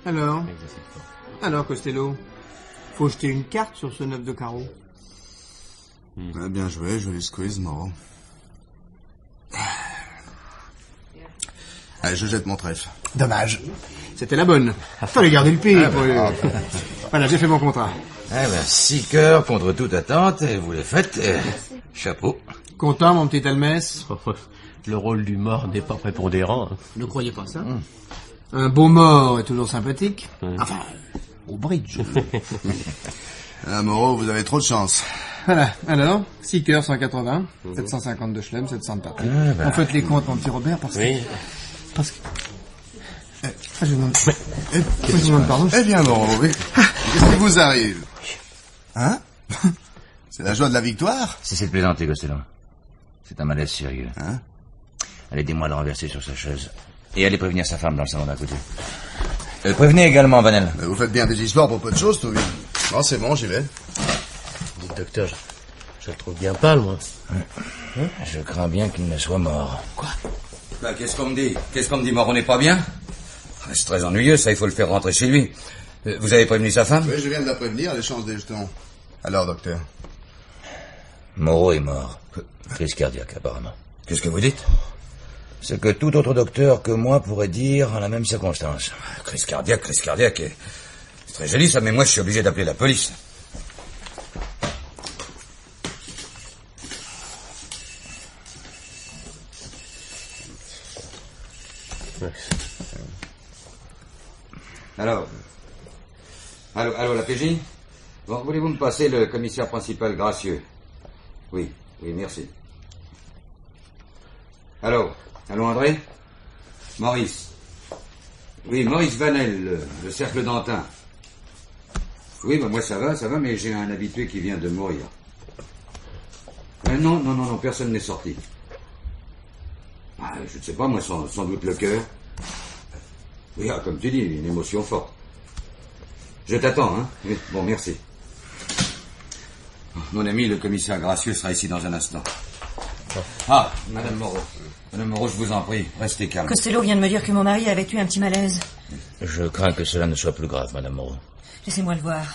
Alors Alors, Costello, faut jeter une carte sur ce 9 de carreau. Bien joué, joli squeeze, Moreau. Allez, je jette mon trèfle. Dommage. C'était la bonne. Fallait garder le pied. Voilà, j'ai fait mon contrat. Eh ben, 6 cœurs contre toute attente, et vous les faites, chapeau. Content, mon petit Almès? Le rôle du mort n'est pas prépondérant. Ne croyez pas ça. Un beau mort est toujours sympathique. Enfin, au bridge. Ah, Moreau, vous avez trop de chance. Voilà, alors, 6 cœurs, 180, 750 de Schlem, 700 de papier. On fait les comptes, mon petit Robert, parce que... Oui. Parce que... je vous demande... je vous demande pardon. Eh bien, Moreau, oui. Qu'est-ce qui vous arrive? Hein? C'est la joie de la victoire? Cessez de plaisanter, Costello. C'est un malaise sérieux. Hein? Allez, aidez-moi à le renverser sur sa chaise. Et allez prévenir sa femme dans le salon d'à côté. Prévenez également, Vanel. Vous faites bien des histoires pour peu de choses, Toby. Non, c'est bon, j'y vais. Dites, docteur, je le trouve bien pâle, moi. Je crains bien qu'il ne soit mort. Quoi? Bah, qu'est-ce qu'on me dit? Qu'est-ce qu'on me dit, Moreau n'est pas bien? C'est très ennuyeux, ça, il faut le faire rentrer chez lui. Vous avez prévenu sa femme? Oui, je viens de la prévenir, elle échange des jetons. Alors, docteur? Moreau est mort. Crise cardiaque, apparemment. Qu'est-ce que vous dites? Ce que tout autre docteur que moi pourrait dire en la même circonstance. Crise cardiaque. C'est très joli, ça, mais moi, je suis obligé d'appeler la police. Allô, la PJ? Bon, voulez-vous me passer le commissaire principal Gracieux? Oui, merci. Allô, André? Maurice? Oui, Maurice Vanel, le cercle d'Antin. Oui, bah moi ça va, mais j'ai un habitué qui vient de mourir. Non, personne n'est sorti. Je ne sais pas, moi, sans doute le cœur. Oui, comme tu dis, une émotion forte. Je t'attends, hein? Oui, bon, merci. Mon ami, le commissaire Gracieux sera ici dans un instant. Ah, Madame Moreau, je vous en prie, restez calme. Costello vient de me dire que mon mari avait eu un petit malaise. Je crains que cela ne soit plus grave, Madame Moreau. Laissez-moi le voir.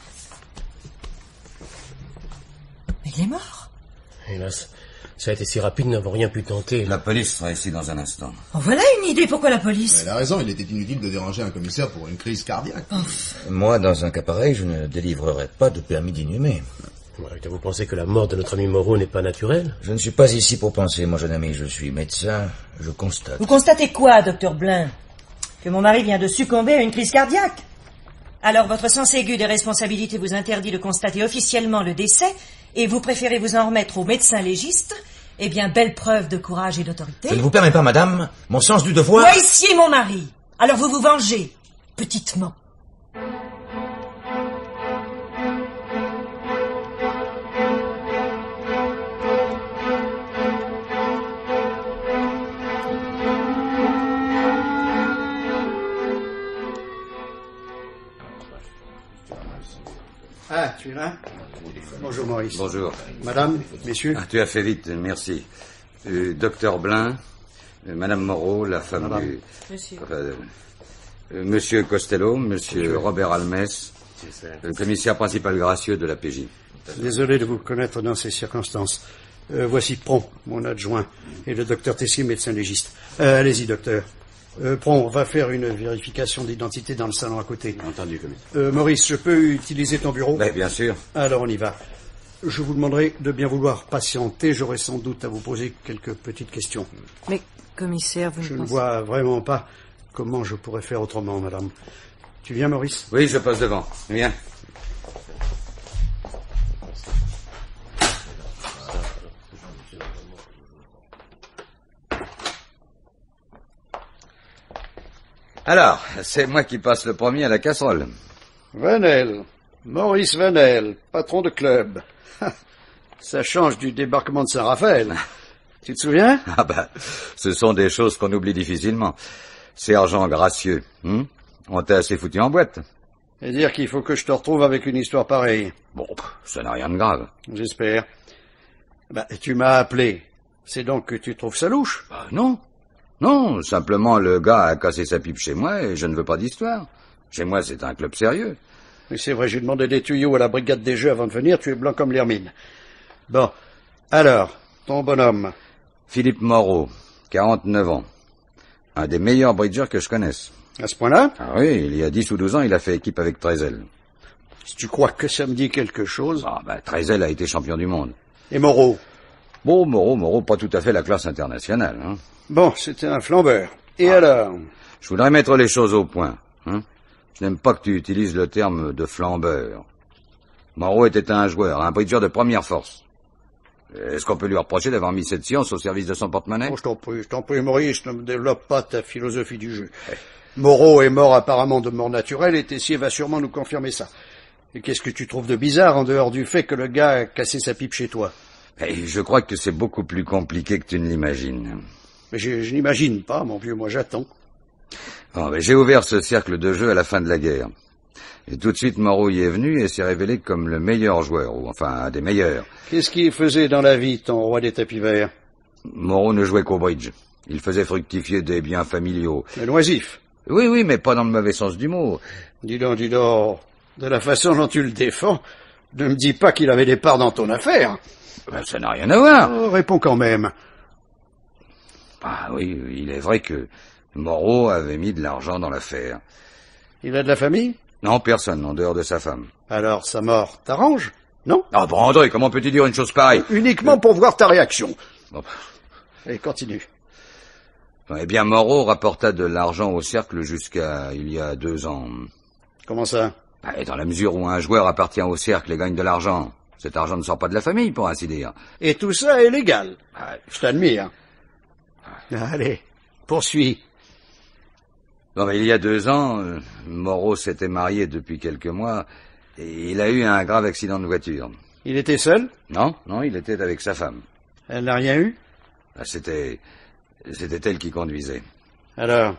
Mais il est mort. Hélas, ça a été si rapide, nous n'avons rien pu tenter. La police sera ici dans un instant. Oh, voilà une idée, pourquoi la police? Elle a raison, il était inutile de déranger un commissaire pour une crise cardiaque. Moi, dans un cas pareil, je ne délivrerai pas de permis d'inhumer. Vous pensez que la mort de notre ami Moreau n'est pas naturelle? Je ne suis pas ici pour penser, mon jeune ami. Je suis médecin, je constate. Vous constatez quoi, docteur Blain? Que mon mari vient de succomber à une crise cardiaque? Alors votre sens aigu des responsabilités vous interdit de constater officiellement le décès et vous préférez vous en remettre au médecin légiste? Eh bien, belle preuve de courage et d'autorité. Je ne vous permets pas, madame. Mon sens du devoir... Moi, ici, mon mari. Alors vous vous vengez, petitement. Ah, tu es là? Bonjour, Maurice. Bonjour. Madame, messieurs. Tu as fait vite, merci. Docteur Blain, Madame Moreau, la femme Madame. du... Monsieur. Monsieur Costello, Monsieur Robert Almès, le commissaire principal Gracieux de la PJ. Désolé de vous connaître dans ces circonstances. Voici Pron, mon adjoint, et le docteur Tessier, médecin légiste. Allez-y, docteur. Pron, on va faire une vérification d'identité dans le salon à côté. Entendu, commissaire. Maurice, je peux utiliser ton bureau? Ben, bien sûr. Alors, on y va. Je vous demanderai de bien vouloir patienter. J'aurai sans doute à vous poser quelques petites questions. Mais, commissaire, vous Je ne ne pensez... vois vraiment pas comment je pourrais faire autrement, madame. Tu viens, Maurice? Oui, je passe devant. Viens. Alors, c'est moi qui passe le premier à la casserole. Vanel, Maurice Vanel, patron de club. Ça change du débarquement de Saint-Raphaël. Tu te souviens? Ah ben, ce sont des choses qu'on oublie difficilement. Sergent Gracieux, on t'a assez foutu en boîte. Et dire qu'il faut que je te retrouve avec une histoire pareille. Bon, ça n'a rien de grave. J'espère. Tu m'as appelé. C'est donc que tu trouves ça louche? Non, simplement le gars a cassé sa pipe chez moi et je ne veux pas d'histoire. Chez moi, c'est un club sérieux. Oui, c'est vrai, j'ai demandé des tuyaux à la brigade des jeux avant de venir, tu es blanc comme l'hermine. Bon, alors, ton bonhomme. Philippe Moreau, 49 ans. Un des meilleurs bridgers que je connaisse. À ce point-là? Ah oui, il y a 10 ou 12 ans, il a fait équipe avec Trezel. Si tu crois que ça me dit quelque chose... Trezel a été champion du monde. Et Moreau? Bon, Moreau, pas tout à fait la classe internationale. Hein. Bon, c'était un flambeur. Et alors? Je voudrais mettre les choses au point. Hein. Je n'aime pas que tu utilises le terme de flambeur. Moreau était un joueur, un bridger de première force. Est-ce qu'on peut lui reprocher d'avoir mis cette science au service de son porte-monnaie? Oh, je t'en prie, Maurice, ne me développe pas ta philosophie du jeu. Moreau est mort apparemment de mort naturelle et Tessier va sûrement nous confirmer ça. Et qu'est-ce que tu trouves de bizarre en dehors du fait que le gars a cassé sa pipe chez toi? Je crois que c'est beaucoup plus compliqué que tu ne l'imagines. Mais je n'imagine pas, mon vieux, moi j'attends. J'ai ouvert ce cercle de jeu à la fin de la guerre. Et tout de suite, Moreau y est venu et s'est révélé comme le meilleur joueur, ou enfin, un des meilleurs. Qu'est-ce qu'il faisait dans la vie, ton roi des tapis verts? Moreau ne jouait qu'au bridge. Il faisait fructifier des biens familiaux. Mais loisif? Oui, mais pas dans le mauvais sens du mot. Dis donc, de la façon dont tu le défends, ne me dis pas qu'il avait des parts dans ton affaire. Ça n'a rien à voir. Oh, réponds quand même. Oui, il est vrai que Moreau avait mis de l'argent dans l'affaire. Il a de la famille? Non, personne, en dehors de sa femme. Alors, sa mort t'arrange, non? André, comment peux-tu dire une chose pareille? Uniquement pour voir ta réaction. Allez, continue. Moreau rapporta de l'argent au cercle jusqu'à il y a 2 ans. Comment ça? Dans la mesure où un joueur appartient au cercle et gagne de l'argent, cet argent ne sort pas de la famille, pour ainsi dire. Et tout ça est légal. Je t'admire. Allez, poursuis. Il y a 2 ans, Moreau s'était marié depuis quelques mois et il a eu un grave accident de voiture. Il était seul? Non, il était avec sa femme. Elle n'a rien eu? C'était elle qui conduisait. Alors,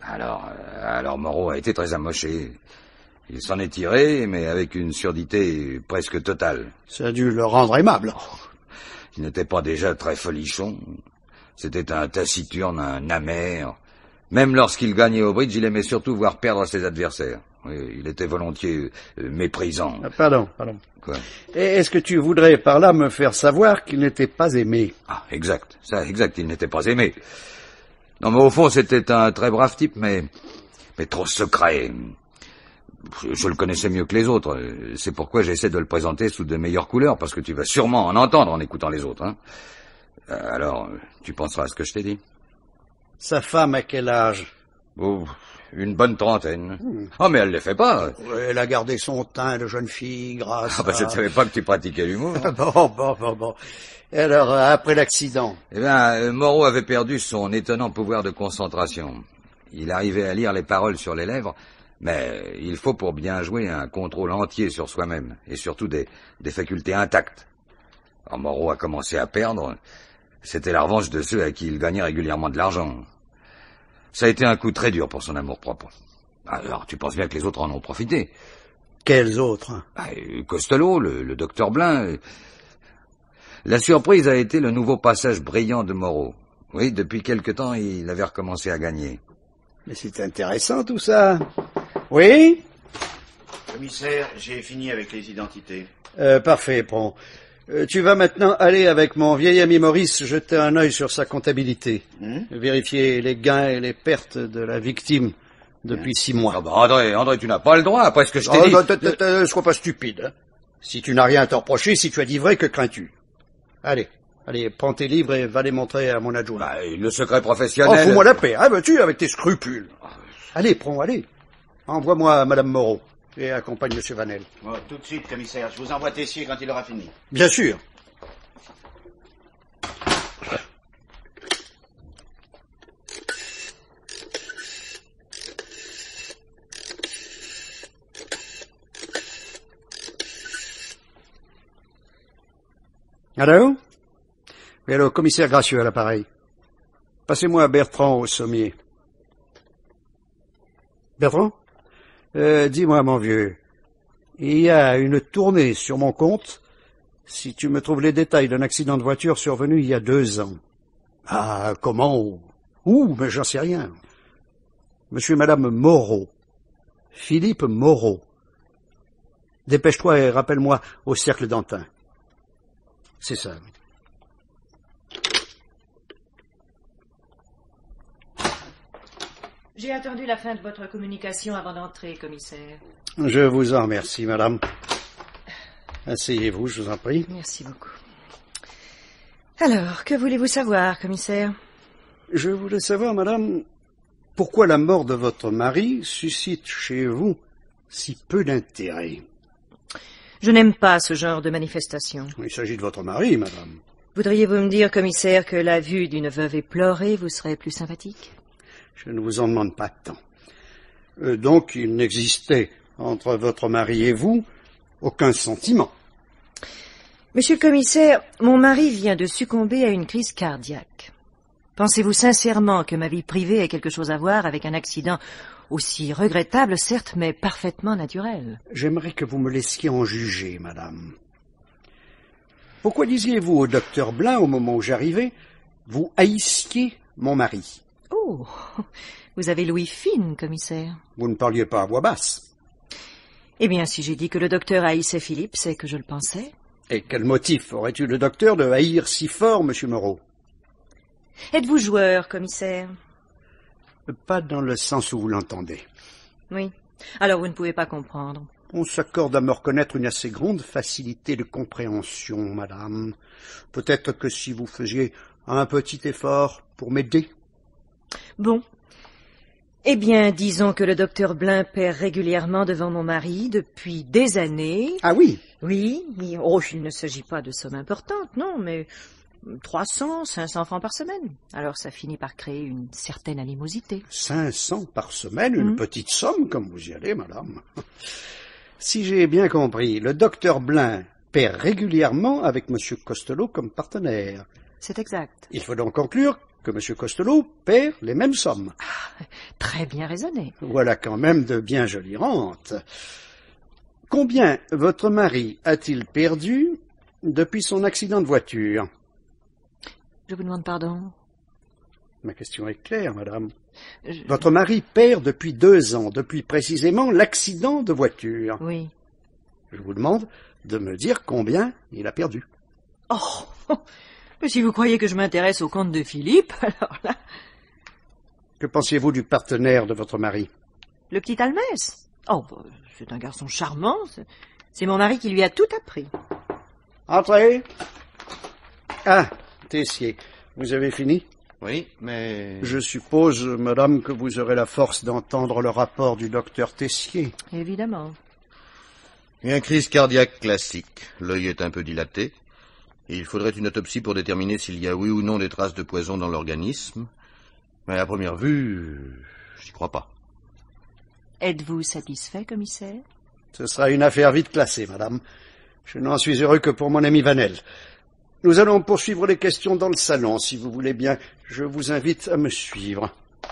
Moreau a été très amoché. Il s'en est tiré, mais avec une surdité presque totale. Ça a dû le rendre aimable. Il n'était pas déjà très folichon. C'était un taciturne, un amer. Même lorsqu'il gagnait au bridge, il aimait surtout voir perdre ses adversaires. Oui, il était volontiers méprisant. Pardon. Quoi? Et est-ce que tu voudrais par là me faire savoir qu'il n'était pas aimé? Exact, il n'était pas aimé. Non, mais au fond, c'était un très brave type, mais trop secret. Je le connaissais mieux que les autres. C'est pourquoi j'essaie de le présenter sous de meilleures couleurs, parce que tu vas sûrement en entendre en écoutant les autres. Hein. Alors, tu penseras à ce que je t'ai dit. Sa femme, à quel âge? Une bonne trentaine. Mais elle ne les fait pas. Elle a gardé son teint de jeune fille grâce je ne savais pas que tu pratiquais l'humour. Bon. Alors, après l'accident? Moreau avait perdu son étonnant pouvoir de concentration. Il arrivait à lire les paroles sur les lèvres, mais il faut pour bien jouer un contrôle entier sur soi-même, et surtout des facultés intactes. Alors Moreau a commencé à perdre. C'était la revanche de ceux à qui il gagnait régulièrement de l'argent. Ça a été un coup très dur pour son amour-propre. Alors, tu penses bien que les autres en ont profité. Quels autres? Costello, le docteur Blin. La surprise a été le nouveau passage brillant de Moreau. Oui, depuis quelque temps, il avait recommencé à gagner. Mais c'est intéressant tout ça. Oui? Commissaire, j'ai fini avec les identités. Parfait, bon. Tu vas maintenant aller avec mon vieil ami Maurice jeter un œil sur sa comptabilité. Vérifier les gains et les pertes de la victime depuis 6 mois. André, tu n'as pas le droit, après ce que je t'ai dit. Sois pas stupide. Hein. Si tu n'as rien à te reprocher, si tu as dit vrai, que crains-tu? Allez, prends tes livres et va les montrer à mon adjoint. Le secret professionnel... fous-moi la paix, veux-tu, avec tes scrupules. Allez. Envoie-moi Madame Moreau. Et accompagne M. Vanel. Tout de suite, commissaire. Je vous envoie Tessier quand il aura fini. Bien sûr. Allô? Oui, allô, commissaire Gracieux à l'appareil. Passez-moi Bertrand au sommier. Bertrand? Dis-moi, mon vieux, il y a une tournée sur mon compte si tu me trouves les détails d'un accident de voiture survenu il y a 2 ans. Comment? Où? Mais j'en sais rien. Monsieur et Madame Moreau. Philippe Moreau. Dépêche-toi et rappelle-moi au cercle d'Antin. C'est ça. J'ai attendu la fin de votre communication avant d'entrer, commissaire. Je vous en remercie, madame. Asseyez-vous, je vous en prie. Merci beaucoup. Alors, que voulez-vous savoir, commissaire? Je voulais savoir, madame, pourquoi la mort de votre mari suscite chez vous si peu d'intérêt. Je n'aime pas ce genre de manifestation. Il s'agit de votre mari, madame. Voudriez-vous me dire, commissaire, que la vue d'une veuve éplorée vous serait plus sympathique? Je ne vous en demande pas tant. Donc, il n'existait entre votre mari et vous aucun sentiment. Monsieur le commissaire, mon mari vient de succomber à une crise cardiaque. Pensez-vous sincèrement que ma vie privée ait quelque chose à voir avec un accident aussi regrettable, certes, mais parfaitement naturel? J'aimerais que vous me laissiez en juger, madame. Pourquoi disiez-vous au docteur Blin, au moment où j'arrivais, vous haïssiez mon mari? Oh, vous avez l'ouïe fine, commissaire. Vous ne parliez pas à voix basse. Eh bien, si j'ai dit que le docteur haïssait Philippe, c'est que je le pensais. Et quel motif aurait eu le docteur de haïr si fort, monsieur Moreau? Êtes-vous joueur, commissaire? Pas dans le sens où vous l'entendez. Oui. Alors vous ne pouvez pas comprendre. On s'accorde à me reconnaître une assez grande facilité de compréhension, madame. Peut-être que si vous faisiez un petit effort pour m'aider. Bon. Eh bien, disons que le docteur Blin perd régulièrement devant mon mari depuis des années. Ah oui? Oui. Oh, il ne s'agit pas de sommes importantes, non, mais 300, 500 francs par semaine. Alors ça finit par créer une certaine animosité. 500 par semaine, une petite somme, comme vous y allez, madame. Si j'ai bien compris, le docteur Blin perd régulièrement avec monsieur Costello comme partenaire. C'est exact. Il faut donc conclure que monsieur Costello perd les mêmes sommes. Ah, très bien raisonné. Voilà quand même de bien jolies rentes. Combien votre mari a-t-il perdu depuis son accident de voiture? Je vous demande pardon. Ma question est claire, madame. Votre mari perd depuis 2 ans, depuis précisément l'accident de voiture. Oui. Je vous demande de me dire combien il a perdu. Oh, mais si vous croyez que je m'intéresse au compte de Philippe, alors là... Que pensiez-vous du partenaire de votre mari? Le petit Almès? Oh, bah, c'est un garçon charmant. C'est mon mari qui lui a tout appris. Entrez. Ah, Tessier, vous avez fini? Oui, mais... Je suppose, madame, que vous aurez la force d'entendre le rapport du docteur Tessier. Évidemment. Une crise cardiaque classique. L'œil est un peu dilaté. Il faudrait une autopsie pour déterminer s'il y a oui ou non des traces de poison dans l'organisme. Mais à première vue, j'y crois pas. Êtes-vous satisfait, commissaire? Ce sera une affaire vite classée, madame. Je n'en suis heureux que pour mon ami Vanel. Nous allons poursuivre les questions dans le salon, si vous voulez bien. Je vous invite à me suivre.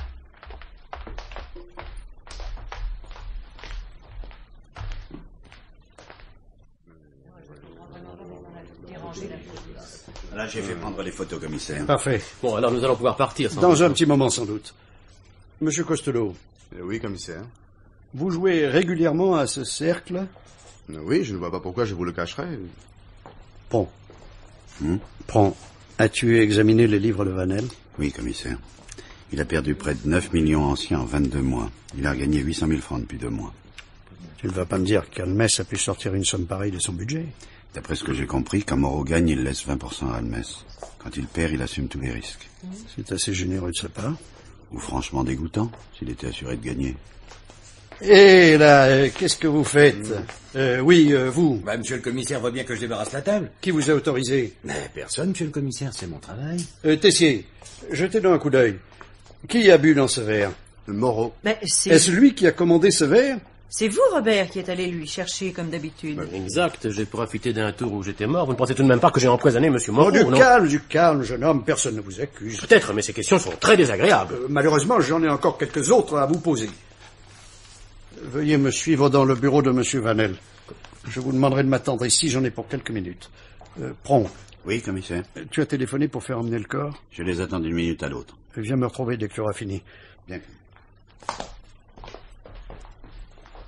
Là, j'ai fait prendre les photos, commissaire. Parfait. Bon, alors nous allons pouvoir partir. Sans Dans un petit moment, sans doute. Monsieur Costello. Oui, commissaire. Vous jouez régulièrement à ce cercle? Oui, je ne vois pas pourquoi je vous le cacherais. Bon. Prends. As-tu examiné les livres de Vanel? Oui, commissaire. Il a perdu près de 9 millions anciens en 22 mois. Il a gagné 800 000 francs depuis 2 mois. Tu ne vas pas me dire qu'Almès a pu sortir une somme pareille de son budget? D'après ce que j'ai compris, quand Moreau gagne, il laisse 20% à Almès. Quand il perd, il assume tous les risques. C'est assez généreux de sa part. Ou franchement dégoûtant, s'il était assuré de gagner. Et là, qu'est-ce que vous faites? Vous. Bah, monsieur le commissaire voit bien que je débarrasse la table. Qui vous a autorisé? Mais personne, monsieur le commissaire, c'est mon travail. Tessier, jetez donc un coup d'œil. Qui a bu dans ce verre? Moreau. Mais Est-ce lui qui a commandé ce verre? c'est vous, Robert, qui êtes allé lui chercher comme d'habitude. Exact, j'ai profité d'un tour où j'étais mort. Vous ne pensez tout de même pas que j'ai empoisonné monsieur Oh, Moreau, non? du calme, jeune homme, personne ne vous accuse. Peut-être, mais ces questions sont très désagréables. Malheureusement, j'en ai encore quelques autres à vous poser. Veuillez me suivre dans le bureau de monsieur Vanel. Je vous demanderai de m'attendre ici, j'en ai pour quelques minutes. Prends. Oui, commissaire. Tu as téléphoné pour faire emmener le corps? Je les attends d'une minute à l'autre. Viens me retrouver dès que tu auras fini. Bien.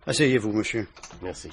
Asseyez-vous, monsieur. Merci.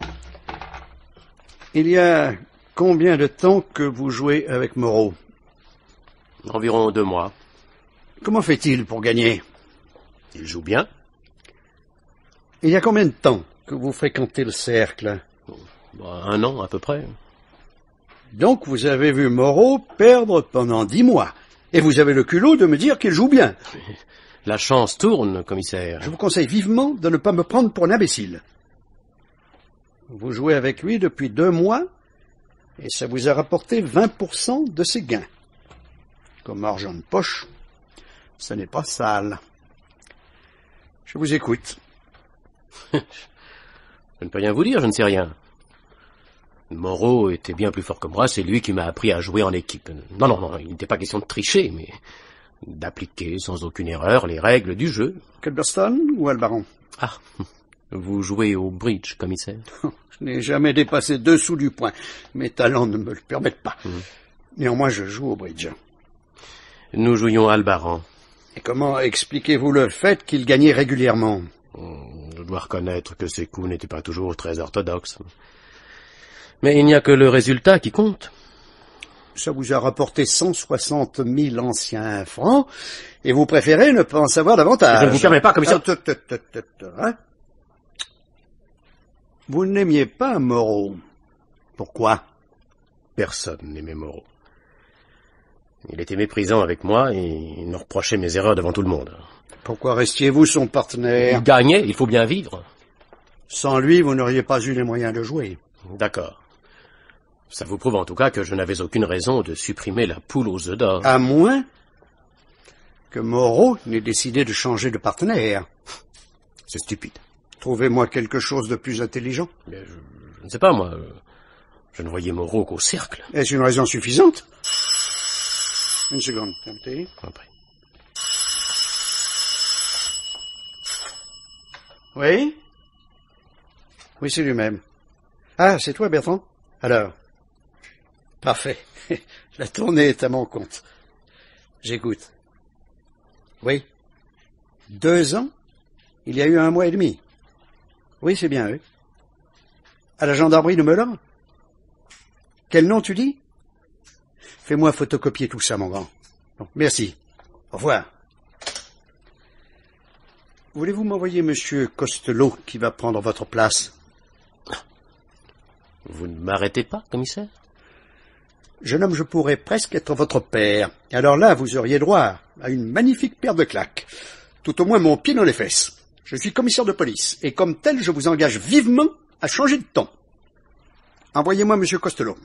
Il y a combien de temps que vous jouez avec Moreau? Environ 2 mois. Comment fait-il pour gagner? Il joue bien. Il y a combien de temps que vous fréquentez le cercle? 1 an, à peu près. Donc vous avez vu Moreau perdre pendant 10 mois. Et vous avez le culot de me dire qu'il joue bien. La chance tourne, commissaire. Je vous conseille vivement de ne pas me prendre pour un imbécile. Vous jouez avec lui depuis 2 mois, et ça vous a rapporté 20% de ses gains. Comme argent de poche, ce n'est pas sale. Je vous écoute. Je ne peux rien vous dire, je ne sais rien. Moreau était bien plus fort que moi, c'est lui qui m'a appris à jouer en équipe. Non, il n'était pas question de tricher, mais d'appliquer sans aucune erreur les règles du jeu. Culbertson ou Albaron? Ah, vous jouez au bridge, commissaire? Je n'ai jamais dépassé 2 sous du point. Mes talents ne me le permettent pas. Néanmoins, je joue au bridge. Nous jouions Albaran. Et comment expliquez-vous le fait qu'il gagnait régulièrement? Je dois reconnaître que ses coups n'étaient pas toujours très orthodoxes. Mais il n'y a que le résultat qui compte. Ça vous a rapporté 160 000 anciens francs, et vous préférez ne pas en savoir davantage. Je ne vous permets pas, commissaire. Hein? Vous n'aimiez pas Moreau. Pourquoi? Personne n'aimait Moreau. Il était méprisant avec moi et il me reprochait mes erreurs devant tout le monde. Pourquoi restiez-vous son partenaire? Il gagnait, il faut bien vivre. Sans lui, vous n'auriez pas eu les moyens de jouer. D'accord. Ça vous prouve en tout cas que je n'avais aucune raison de supprimer la poule aux œufs d'or. À moins que Moreau n'ait décidé de changer de partenaire. C'est stupide. Trouvez-moi quelque chose de plus intelligent. Mais je ne sais pas, moi. Je ne voyais Moreau qu'au cercle. Est-ce une raison suffisante? Une seconde, permettez. Après. Oui? Oui, c'est lui-même. Ah, c'est toi, Bertrand? Alors? Parfait. La tournée est à mon compte. J'écoute. Oui? 2 ans? Il y a eu 1 mois et demi. Oui, c'est bien eux. À la gendarmerie de Melun? Quel nom tu dis? Fais-moi photocopier tout ça, mon grand. Bon, merci. Au revoir. Voulez-vous m'envoyer monsieur Costello qui va prendre votre place? Vous ne m'arrêtez pas, commissaire? Jeune homme, je pourrais presque être votre père. Alors là, vous auriez droit à une magnifique paire de claques. Tout au moins mon pied dans les fesses. Je suis commissaire de police, et comme tel, je vous engage vivement à changer de ton. Envoyez-moi monsieur Costello.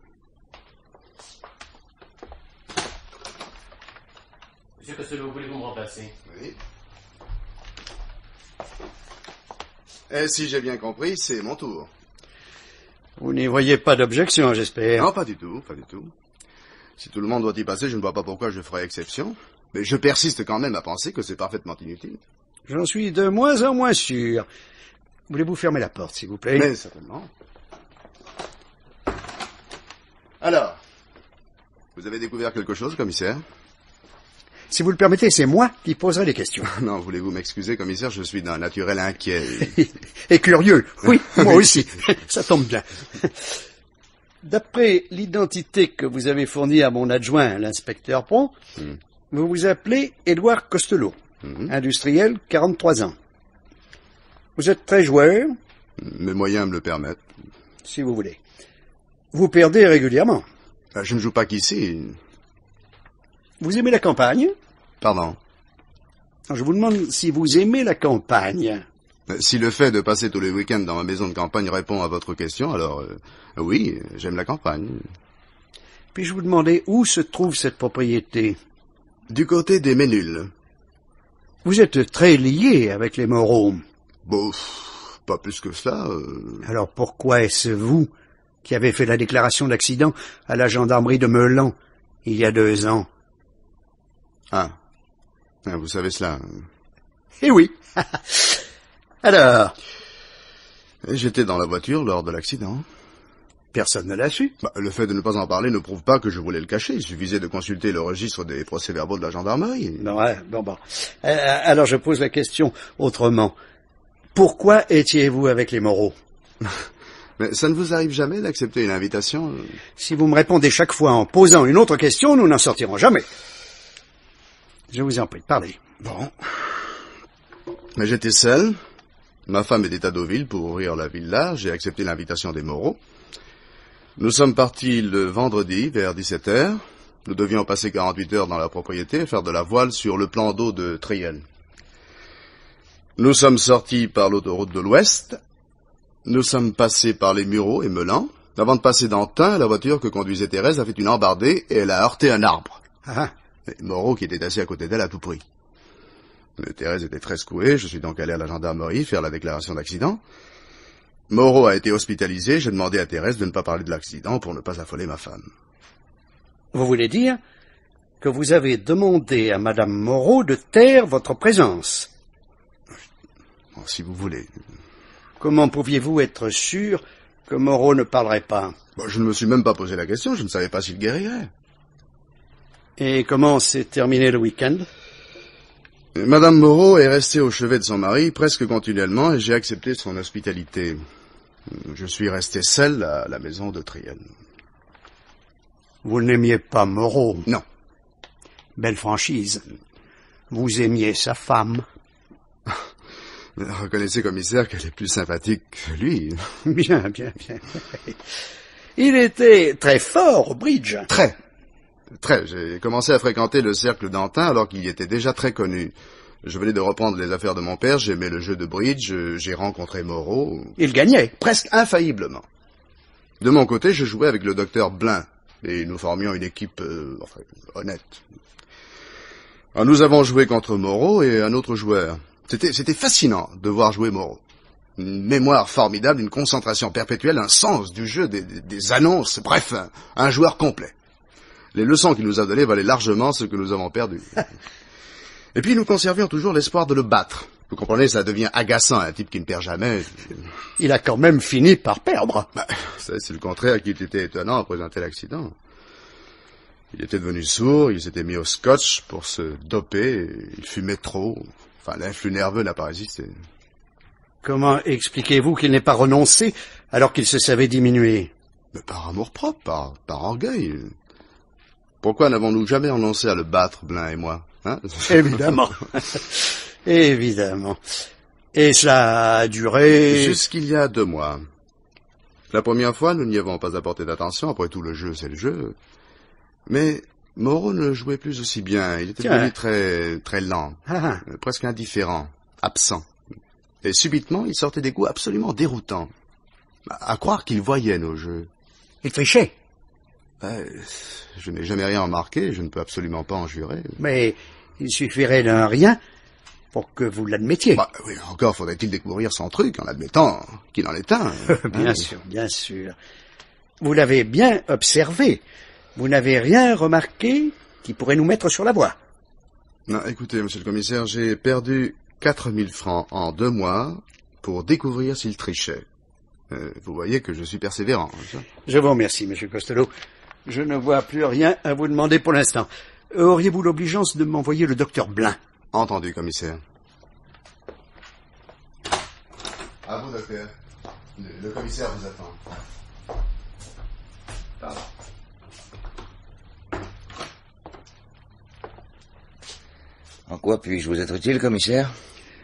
Monsieur Costello, voulez-vous me remplacer? Oui. Et si j'ai bien compris, c'est mon tour. Vous n'y voyez pas d'objection, j'espère. Non, pas du tout, pas du tout. Si tout le monde doit y passer, je ne vois pas pourquoi je ferais exception. Mais je persiste quand même à penser que c'est parfaitement inutile. J'en suis de moins en moins sûr. Voulez-vous fermer la porte, s'il vous plaît? Mais certainement. Alors, vous avez découvert quelque chose, commissaire? Si vous le permettez, c'est moi qui poserai les questions. Non, voulez-vous m'excuser, commissaire, je suis d'un naturel inquiet. Et curieux, oui, moi aussi. Ça tombe bien. D'après l'identité que vous avez fournie à mon adjoint, l'inspecteur Pont, vous vous appelez Édouard Costello, industriel, 43 ans. Vous êtes très joueur? Mes moyens me le permettent. Si vous voulez. Vous perdez régulièrement? Je ne joue pas qu'ici. Vous aimez la campagne? Pardon? Je vous demande si vous aimez la campagne. Si le fait de passer tous les week-ends dans ma maison de campagne répond à votre question, alors oui, j'aime la campagne. Puis-je vous demander où se trouve cette propriété? Du côté des Ménules. Vous êtes très lié avec les Moreau. Bon, pas plus que ça. Alors pourquoi est-ce vous qui avez fait la déclaration d'accident à la gendarmerie de Melun il y a 2 ans? Ah, vous savez cela. Eh oui. Alors? J'étais dans la voiture lors de l'accident. Personne ne l'a su? Le fait de ne pas en parler ne prouve pas que je voulais le cacher. Il suffisait de consulter le registre des procès-verbaux de la gendarmerie. Non, bon. Alors je pose la question autrement. Pourquoi étiez-vous avec les Moreau? Mais ça ne vous arrive jamais d'accepter une invitation? Si vous me répondez chaque fois en posant une autre question, nous n'en sortirons jamais. Je vous en prie, parlez. Bon. Mais j'étais seul. Ma femme était à Deauville pour ouvrir la villa. J'ai accepté l'invitation des Moreau. Nous sommes partis le vendredi vers 17h. Nous devions passer 48 heures dans la propriété et faire de la voile sur le plan d'eau de Triel. Nous sommes sortis par l'autoroute de l'Ouest. Nous sommes passés par les Mureaux et Melan. Avant de passer d'Antin, la voiture que conduisait Thérèse a fait une embardée et elle a heurté un arbre. Ah. Et Moreau, qui était assis à côté d'elle, a tout pris. Mais Thérèse était très secouée, je suis donc allé à la gendarmerie faire la déclaration d'accident. Moreau a été hospitalisé, j'ai demandé à Thérèse de ne pas parler de l'accident pour ne pas affoler ma femme. Vous voulez dire que vous avez demandé à Madame Moreau de taire votre présence? Bon, si vous voulez. Comment pouviez-vous être sûr que Moreau ne parlerait pas? Bon, je ne me suis même pas posé la question, je ne savais pas s'il guérirait. Et comment s'est terminé le week-end? Madame Moreau est restée au chevet de son mari presque continuellement et j'ai accepté son hospitalité. Je suis resté seul à la maison de Triel. Vous n'aimiez pas Moreau? Non. Belle franchise. Vous aimiez sa femme? Reconnaissez, commissaire, qu'elle est plus sympathique que lui. Bien, bien, bien. Il était très fort au bridge. Très. J'ai commencé à fréquenter le cercle d'Antin alors qu'il y était déjà très connu. Je venais de reprendre les affaires de mon père, j'aimais le jeu de bridge, j'ai rencontré Moreau. Il gagnait. Presque infailliblement. De mon côté, je jouais avec le docteur Blin, et nous formions une équipe, honnête. Alors, nous avons joué contre Moreau et un autre joueur. C'était fascinant de voir jouer Moreau. Une mémoire formidable, une concentration perpétuelle, un sens du jeu, des annonces, bref, un joueur complet. Les leçons qu'il nous a données valaient largement ce que nous avons perdu. Et puis nous conservions toujours l'espoir de le battre. Vous comprenez, ça devient agaçant, un type qui ne perd jamais. Il a quand même fini par perdre. C'est le contraire qui était étonnant après un tel accident. Il était devenu sourd, il s'était mis au scotch pour se doper, il fumait trop. Enfin, l'influx nerveux n'a pas résisté. Comment expliquez-vous qu'il n'ait pas renoncé alors qu'il se savait diminuer? Mais par amour-propre, par orgueil. Pourquoi n'avons-nous jamais renoncé à le battre, Blin et moi, hein? Évidemment. Évidemment. Et cela a duré... Jusqu'il y a 2 mois. La première fois, nous n'y avons pas apporté d'attention. Après tout, le jeu, c'est le jeu. Mais Moreau ne jouait plus aussi bien. Il était devenu très lent, presque indifférent, absent. Et subitement, il sortait des coups absolument déroutants. À croire qu'il voyait nos jeux. Il trichait. Je n'ai jamais rien remarqué, je ne peux absolument pas en jurer. Mais il suffirait d'un rien pour que vous l'admettiez. Oui, encore faudrait-il découvrir son truc en admettant qu'il en est un. Bien sûr, bien sûr. Vous l'avez bien observé. Vous n'avez rien remarqué qui pourrait nous mettre sur la voie. Non, écoutez, monsieur le commissaire, j'ai perdu 4000 francs en 2 mois pour découvrir s'il trichait. Vous voyez que je suis persévérant. Hein. Je vous remercie, monsieur Costello. Je ne vois plus rien à vous demander pour l'instant. Auriez-vous l'obligeance de m'envoyer le docteur Blin? Entendu, commissaire. À vous, docteur. Le commissaire vous attend. Pardon. En quoi puis-je vous être utile, commissaire?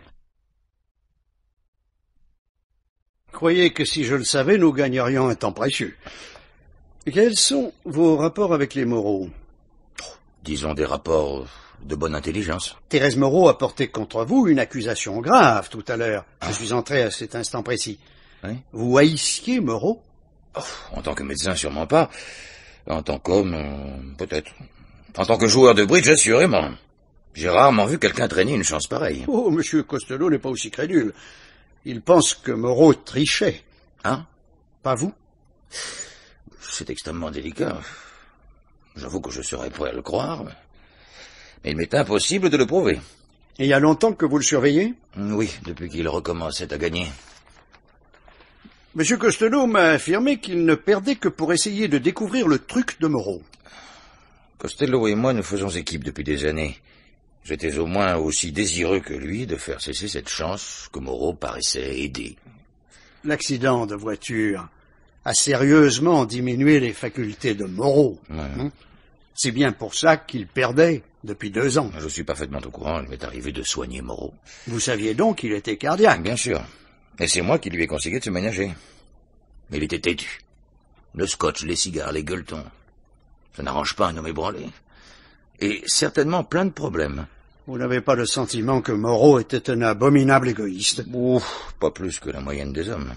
Croyez que si je le savais, nous gagnerions un temps précieux. Quels sont vos rapports avec les Moreau? Disons des rapports de bonne intelligence. Thérèse Moreau a porté contre vous une accusation grave tout à l'heure. Je suis entré à cet instant précis. Oui? Vous haïssiez Moreau? En tant que médecin, sûrement pas. En tant qu'homme, peut-être. En tant que joueur de bridge, assurément. J'ai rarement vu quelqu'un traîner une chance pareille. Oh, monsieur Costello n'est pas aussi crédule. Il pense que Moreau trichait. Hein? Pas vous? C'est extrêmement délicat. J'avoue que je serais prêt à le croire, mais il m'est impossible de le prouver. Et il y a longtemps que vous le surveillez? Oui, depuis qu'il recommençait à gagner. Monsieur Costello m'a affirmé qu'il ne perdait que pour essayer de découvrir le truc de Moreau. Costello et moi, nous faisons équipe depuis des années. J'étais au moins aussi désireux que lui de faire cesser cette chance que Moreau paraissait aider. L'accident de voiture a sérieusement diminué les facultés de Moreau. Ouais. C'est bien pour ça qu'il perdait depuis 2 ans. Je suis parfaitement au courant, il m'est arrivé de soigner Moreau. Vous saviez donc qu'il était cardiaque? Bien sûr. Et c'est moi qui lui ai conseillé de se ménager. Mais il était têtu. Le scotch, les cigares, les gueuletons. Ça n'arrange pas un homme ébranlé. Et certainement plein de problèmes. Vous n'avez pas le sentiment que Moreau était un abominable égoïste? Ouf, pas plus que la moyenne des hommes.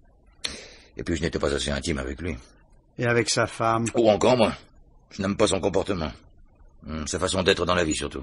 Et puis je n'étais pas assez intime avec lui. Et avec sa femme? Ou encore moins. Je n'aime pas son comportement. Sa façon d'être dans la vie, surtout.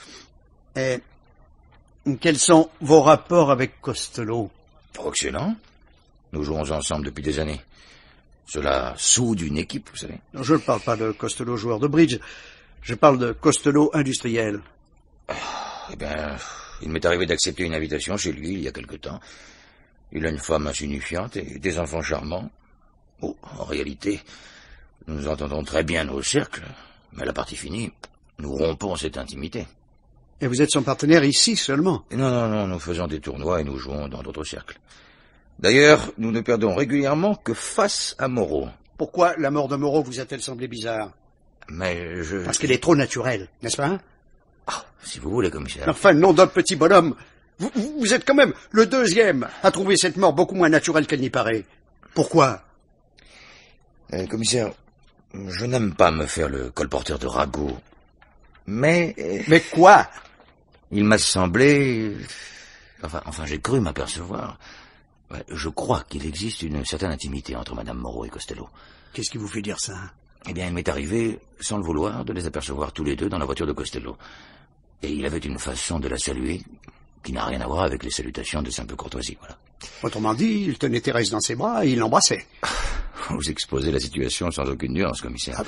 Et quels sont vos rapports avec Costello? Oh, excellent. Nous jouons ensemble depuis des années. Cela soude une équipe, vous savez. Non, je ne parle pas de Costello joueur de bridge. Je parle de Costello industriel. Eh bien, il m'est arrivé d'accepter une invitation chez lui il y a quelque temps. Il a une femme insignifiante et des enfants charmants. Oh, en réalité, nous entendons très bien nos cercles, mais à la partie finie, nous rompons cette intimité. Et vous êtes son partenaire ici seulement? Non, nous faisons des tournois et nous jouons dans d'autres cercles. D'ailleurs, nous ne perdons régulièrement que face à Moreau. Pourquoi la mort de Moreau vous a-t-elle semblé bizarre? Mais je... Parce qu'elle est trop naturelle, n'est-ce pas? Si vous voulez, commissaire. Enfin, nom d'un petit bonhomme. Vous êtes quand même le 2e à trouver cette mort beaucoup moins naturelle qu'elle n'y paraît. Pourquoi? Commissaire, je n'aime pas me faire le colporteur de ragots. Mais... Mais quoi? Il m'a semblé... Enfin, j'ai cru m'apercevoir. Je crois qu'il existe une certaine intimité entre Madame Moreau et Costello. Qu'est-ce qui vous fait dire ça? Eh bien, il m'est arrivé, sans le vouloir, de les apercevoir tous les deux dans la voiture de Costello. Et il avait une façon de la saluer qui n'a rien à voir avec les salutations de simple courtoisie, voilà. Autrement dit, il tenait Thérèse dans ses bras et il l'embrassait. Vous exposez la situation sans aucune nuance, commissaire.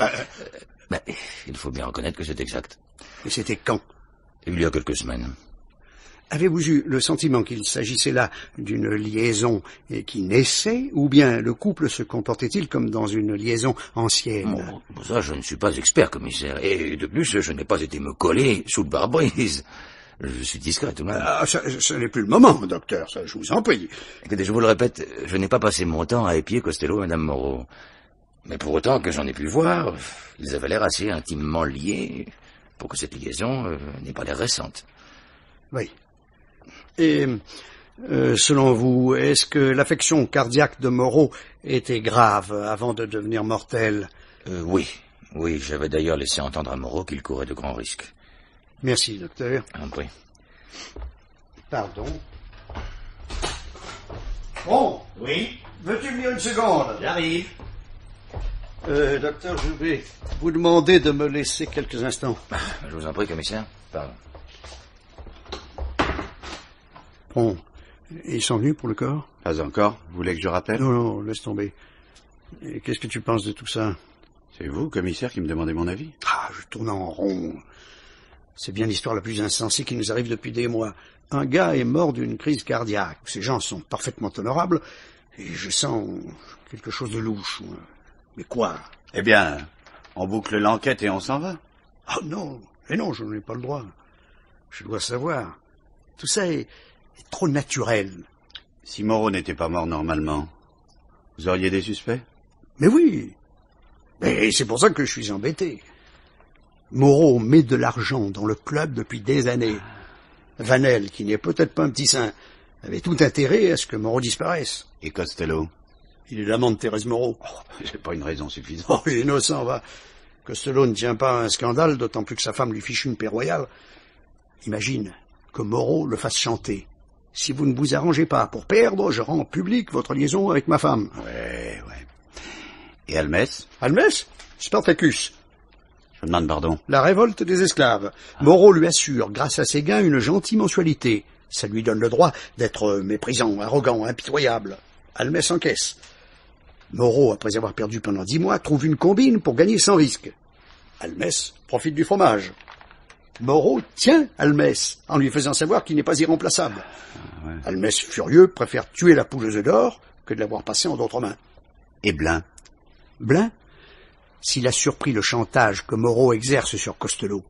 Il faut bien reconnaître que c'est exact. Et c'était quand? Il y a quelques semaines. Avez-vous eu le sentiment qu'il s'agissait là d'une liaison qui naissait, ou bien le couple se comportait-il comme dans une liaison ancienne? Bon, ça, je ne suis pas expert, commissaire. Et de plus, je n'ai pas été me coller sous le pare-brise. Je suis discret, tout de même. Ça n'est plus le moment, docteur, ça, je vous en prie. Écoutez, je vous le répète, je n'ai pas passé mon temps à épier Costello et Madame Moreau. Mais pour autant que j'en ai pu voir, ils avaient l'air assez intimement liés pour que cette liaison n'ait pas l'air récente. Oui. Et, selon vous, est-ce que l'affection cardiaque de Moreau était grave avant de devenir mortelle? Oui, j'avais d'ailleurs laissé entendre à Moreau qu'il courait de grands risques. Merci, docteur. En prie. Pardon. Bon. Oui? Veux-tu venir une seconde? J'arrive. Docteur, je vais vous demander de me laisser quelques instants. Je vous en prie, commissaire. Pardon. Bon, ils sont venus pour le corps? Pas encore. Vous voulez que je rappelle? Non, laisse tomber. Et qu'est-ce que tu penses de tout ça? C'est vous, commissaire, qui me demandez mon avis? Je tourne en rond. C'est bien l'histoire la plus insensée qui nous arrive depuis des mois. Un gars est mort d'une crise cardiaque. Ces gens sont parfaitement honorables, et je sens quelque chose de louche. Mais quoi? Eh bien, on boucle l'enquête et on s'en va. Non, je n'ai pas le droit. Je dois savoir. Tout ça est trop naturel. Si Moreau n'était pas mort normalement, vous auriez des suspects? Mais oui. Et c'est pour ça que je suis embêté. Moreau met de l'argent dans le club depuis des années. Vanel, qui n'est peut-être pas un petit saint, avait tout intérêt à ce que Moreau disparaisse. Et Costello? Il est l'amant de Thérèse Moreau. C'est pas une raison suffisante. Il est innocent, va. Costello ne tient pas à un scandale, d'autant plus que sa femme lui fiche une paix royale. Imagine que Moreau le fasse chanter. Si vous ne vous arrangez pas pour perdre, je rends public votre liaison avec ma femme. Ouais. Et Almès? Almès? Spartacus. Je demande pardon. La révolte des esclaves. Moreau lui assure, grâce à ses gains, une gentille mensualité. Ça lui donne le droit d'être méprisant, arrogant, impitoyable. Almès encaisse. Moreau, après avoir perdu pendant 10 mois, trouve une combine pour gagner sans risque. Almès profite du fromage. Moreau tient Almès en lui faisant savoir qu'il n'est pas irremplaçable. Ouais. Almès, furieux, préfère tuer la poule aux œufs d'or que de l'avoir passée en d'autres mains. Et Blin? Blin, s'il a surpris le chantage que Moreau exerce sur Costello,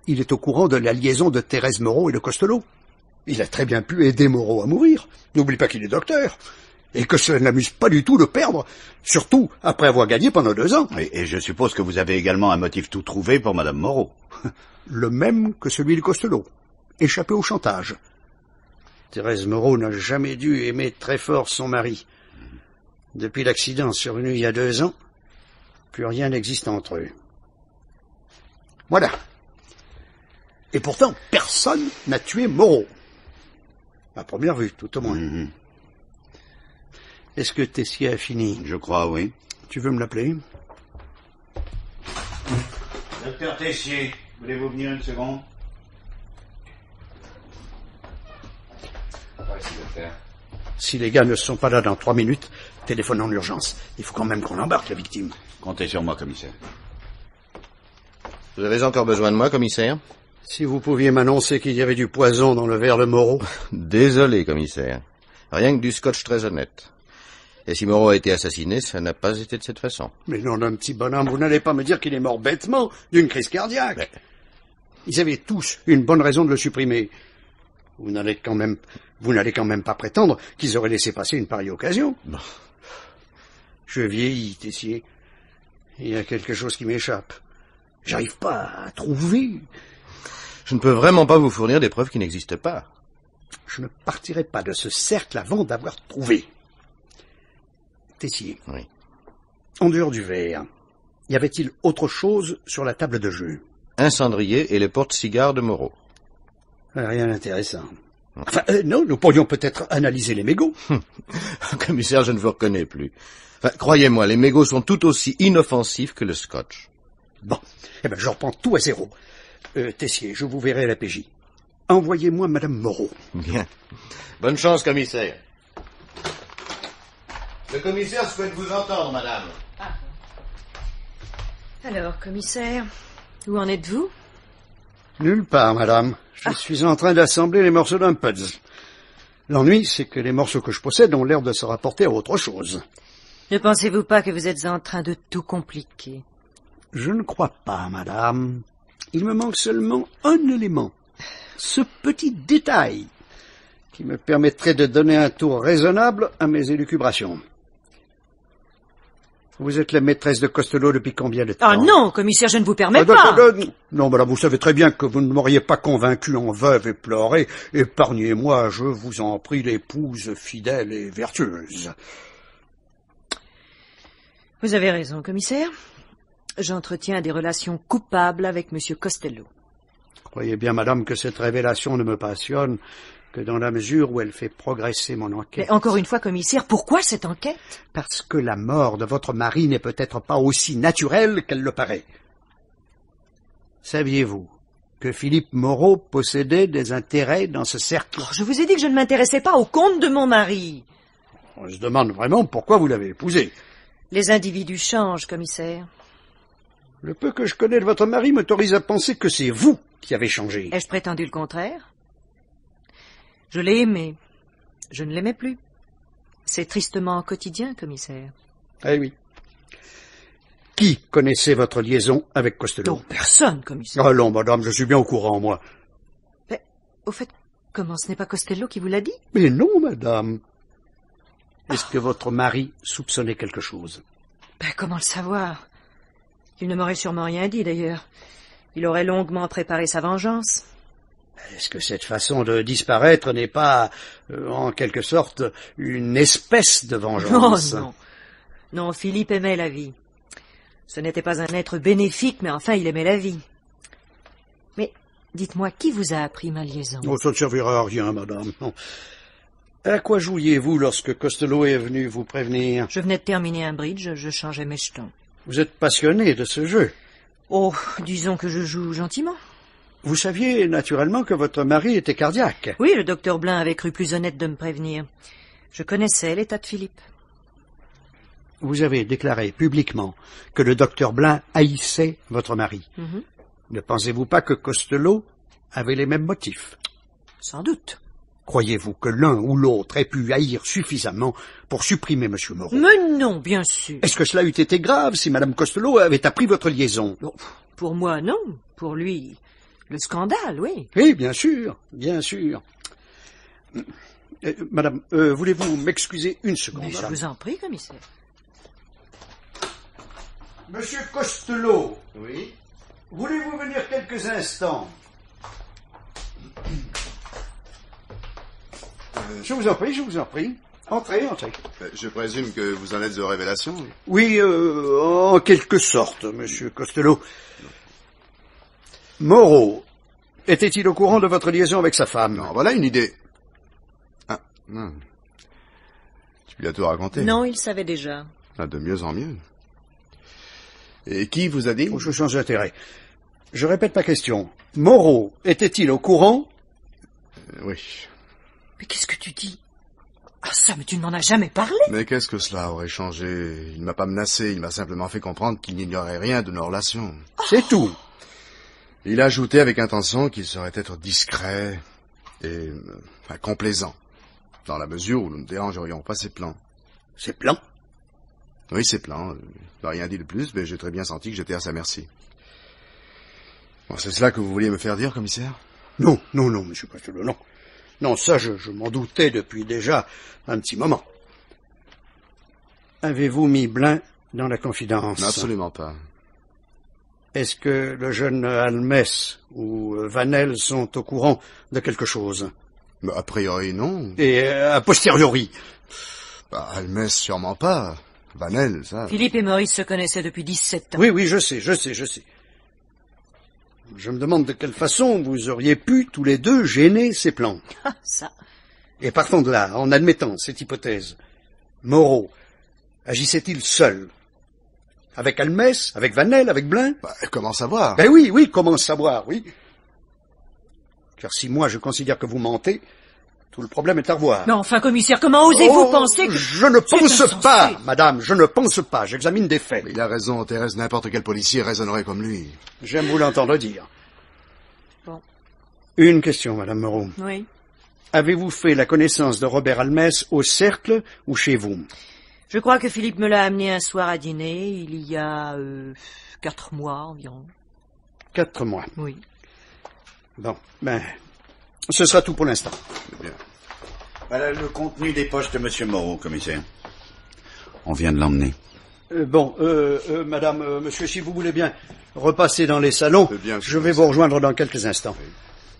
il est au courant de la liaison de Thérèse Moreau et de Costello. Il a très bien pu aider Moreau à mourir. N'oublie pas qu'il est docteur. Et que ça ne l'amuse pas du tout de perdre, surtout après avoir gagné pendant 2 ans. Et je suppose que vous avez également un motif tout trouvé pour Madame Moreau. Le même que celui de Costello. Échapper au chantage. Thérèse Moreau n'a jamais dû aimer très fort son mari. Depuis l'accident survenu il y a 2 ans, plus rien n'existe entre eux. Voilà. Et pourtant, personne n'a tué Moreau. À première vue, tout au moins. Est-ce que Tessier a fini? Je crois, oui. Tu veux me l'appeler? Docteur Tessier, voulez-vous venir une seconde? Si les gars ne sont pas là dans 3 minutes, téléphone en urgence. Il faut quand même qu'on embarque la victime. Comptez sur moi, commissaire. Vous avez encore besoin de moi, commissaire? Si vous pouviez m'annoncer qu'il y avait du poison dans le verre de Moreau. Désolé, commissaire. Rien que du scotch très honnête. Et si Moreau a été assassiné, ça n'a pas été de cette façon. Mais non, d'un petit bonhomme, vous n'allez pas me dire qu'il est mort bêtement d'une crise cardiaque. Mais... Ils avaient tous une bonne raison de le supprimer. Vous n'allez quand même pas prétendre qu'ils auraient laissé passer une pareille occasion. Bon. Je vieillis, Tessier. Il y a quelque chose qui m'échappe. J'arrive pas à trouver. Je ne peux vraiment pas vous fournir des preuves qui n'existent pas. Je ne partirai pas de ce cercle avant d'avoir trouvé. Tessier. Oui. En dehors du verre, y avait-il autre chose sur la table de jeu? Un cendrier et les porte-cigares de Moreau. Rien d'intéressant. Enfin, non, nous pourrions peut-être analyser les mégots. Commissaire, je ne vous reconnais plus. Enfin, croyez-moi, les mégots sont tout aussi inoffensifs que le scotch. Bon, eh ben, je reprends tout à zéro. Tessier, je vous verrai à la PJ. Envoyez-moi Madame Moreau. Bien. Bonne chance, commissaire. Le commissaire souhaite vous entendre, madame. Ah. Alors, commissaire, où en êtes-vous? Nulle part, madame. Je suis en train d'assembler les morceaux d'un puzzle. L'ennui, c'est que les morceaux que je possède ont l'air de se rapporter à autre chose. Ne pensez-vous pas que vous êtes en train de tout compliquer? Je ne crois pas, madame. Il me manque seulement un élément. Ce petit détail qui me permettrait de donner un tour raisonnable à mes élucubrations. Vous êtes la maîtresse de Costello depuis combien de temps? Ah non, commissaire, je ne vous permets pas. Non, madame, vous savez très bien que vous ne m'auriez pas convaincu en veuve et pleurée. Épargnez-moi, je vous en prie, l'épouse fidèle et vertueuse. Vous avez raison, commissaire. J'entretiens des relations coupables avec Monsieur Costello. Croyez bien, madame, que cette révélation ne me passionne que dans la mesure où elle fait progresser mon enquête. Mais encore une fois, commissaire, pourquoi cette enquête? Parce que la mort de votre mari n'est peut-être pas aussi naturelle qu'elle le paraît. Saviez-vous que Philippe Moreau possédait des intérêts dans ce cercle? Oh, je vous ai dit que je ne m'intéressais pas au compte de mon mari. On se demande vraiment pourquoi vous l'avez épousé. Les individus changent, commissaire. Le peu que je connais de votre mari m'autorise à penser que c'est vous qui avez changé. Ai-je prétendu le contraire? Je l'ai aimé. Je ne l'aimais plus. C'est tristement quotidien, commissaire. Eh oui. Qui connaissait votre liaison avec Costello? Non, personne, commissaire. Ah non, madame, je suis bien au courant, moi. Mais, au fait, comment ce n'est pas Costello qui vous l'a dit? Mais non, madame. Est-ce que votre mari soupçonnait quelque chose? Comment le savoir? Il ne m'aurait sûrement rien dit, d'ailleurs. Il aurait longuement préparé sa vengeance. Est-ce que cette façon de disparaître n'est pas, en quelque sorte, une espèce de vengeance? Oh non. Non, Philippe aimait la vie. Ce n'était pas un être bénéfique, mais enfin, il aimait la vie. Mais, dites-moi, qui vous a appris ma liaison? Oh, ça ne servira à rien, madame. Non. À quoi jouiez-vous lorsque Costello est venu vous prévenir? Je venais de terminer un bridge, je changeais mes jetons. Vous êtes passionné de ce jeu? Oh, disons que je joue gentiment. Vous saviez naturellement que votre mari était cardiaque? Oui, le docteur Blin avait cru plus honnête de me prévenir. Je connaissais l'état de Philippe. Vous avez déclaré publiquement que le docteur Blin haïssait votre mari. Ne pensez-vous pas que Costello avait les mêmes motifs? Sans doute. Croyez-vous que l'un ou l'autre ait pu haïr suffisamment pour supprimer M. Moreau? Mais non, bien sûr. Est-ce que cela eût été grave si Mme Costello avait appris votre liaison? Bon, pour moi, non. Pour lui, Le scandale, oui. Oui, bien sûr, bien sûr. Madame, voulez-vous m'excuser une seconde? Mais je vous en prie, commissaire. Monsieur Costello. Oui. Voulez-vous venir quelques instants? Je vous en prie, je vous en prie. Entrez, entrez. Je présume que vous en êtes de révélation. Oui, en quelque sorte, monsieur Costello. Moreau, était-il au courant de votre liaison avec sa femme? Non, voilà une idée. Ah, non. Tu lui as tout raconté? Non, il savait déjà. Ah, de mieux en mieux. Et qui vous a dit? Je change d'intérêt. Je répète ma question. Moreau, était-il au courant? Oui. Mais qu'est-ce que tu dis? Ah ça, mais tu ne m'en as jamais parlé. Mais qu'est-ce que cela aurait changé? Il ne m'a pas menacé, il m'a simplement fait comprendre qu'il n'ignorait rien de nos relations. C'est tout. Il a ajouté avec intention qu'il saurait être discret et complaisant, dans la mesure où nous ne dérangerions pas ses plans. Ses plans? Oui, ses plans. Il n'a rien dit de plus, mais j'ai très bien senti que j'étais à sa merci. Bon, c'est cela que vous vouliez me faire dire, commissaire? Non, monsieur Costello, non. Non, ça, je m'en doutais depuis déjà un petit moment. Avez-vous mis Blin dans la confidence? Absolument pas. Est-ce que le jeune Almès ou Vanel sont au courant de quelque chose? A priori, non. Et a posteriori? Almès, sûrement pas. Vanel, ça... Philippe et Maurice se connaissaient depuis 17 ans. Oui, je sais. Je me demande de quelle façon vous auriez pu, tous les deux, gêner ces plans. Ah, ça. Et partons de là, en admettant cette hypothèse. Moreau, agissait-il seul? Avec Almès? Avec Vanel? Avec Blin? Comment savoir? Ben oui, comment savoir, oui. Car si moi je considère que vous mentez, tout le problème est à revoir. Mais enfin, commissaire, comment osez-vous penser que... Je ne pense pas, madame, je ne pense pas. J'examine des faits. Mais il a raison, Thérèse, n'importe quel policier raisonnerait comme lui. J'aime vous l'entendre dire. Bon. Une question, madame Moreau. Oui. Avez-vous fait la connaissance de Robert Almès au Cercle ou chez vous? Je crois que Philippe me l'a amené un soir à dîner, il y a 4 mois environ. 4 mois? Oui. Bon, ce sera tout pour l'instant. Bien. Voilà le contenu des poches de monsieur Moreau, commissaire. On vient de l'emmener. Madame, monsieur, si vous voulez bien repasser dans les salons, bien, je vais vous rejoindre dans quelques instants. Oui.